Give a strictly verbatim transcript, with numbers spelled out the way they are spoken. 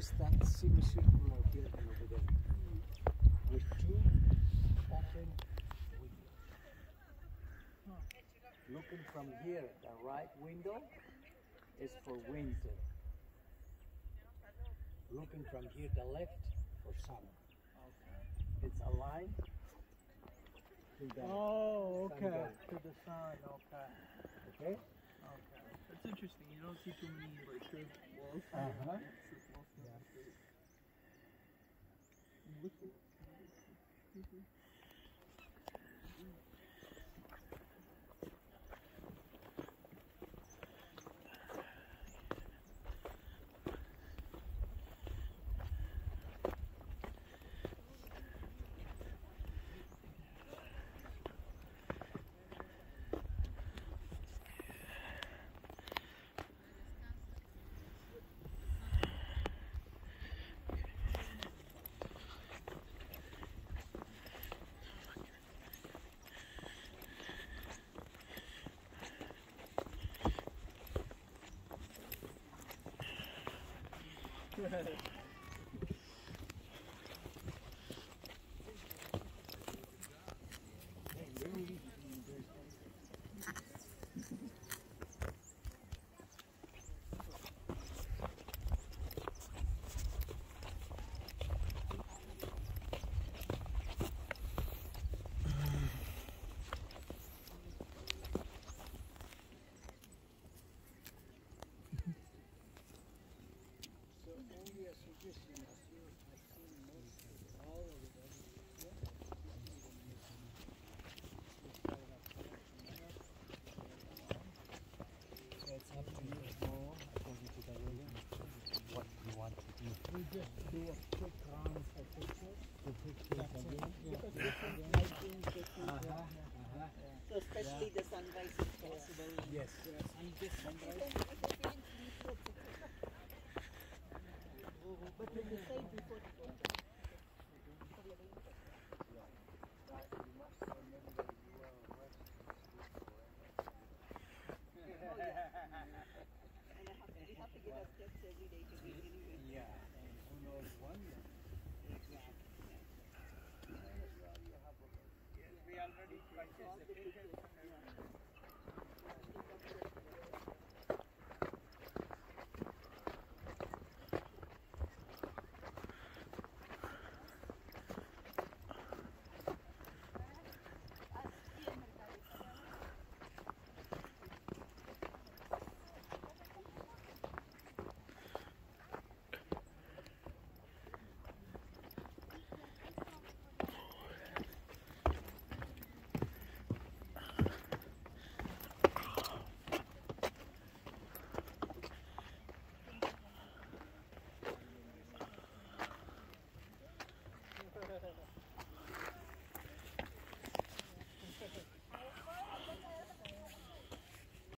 is that semicircular building over there with two open windows. Looking from here, the right window is for winter. Looking from here, the left, for summer. Okay. It's aligned to the Oh, okay. sun. To the sun, okay. Okay? Okay. That's interesting. You don't see too many like curved walls. Uh-huh. Yeah. Mm-hmm. It's up to you more according to the ruling what you want to do. We just do a quick round of pictures. The pictures again. Because different lighting, different. Uh-huh, uh-huh. So especially the sunrise is possible. Yes. Yes. And this sunrise. But when you